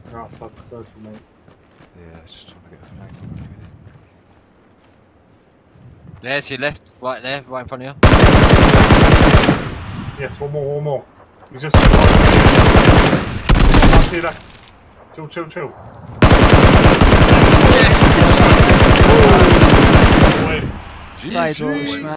They're outside the circle, mate. Yeah, just trying to get a flank on them, really. There's your left, right there, right in front of you. Yes, one more. He's just to your left. Chill. Yes! Jesus!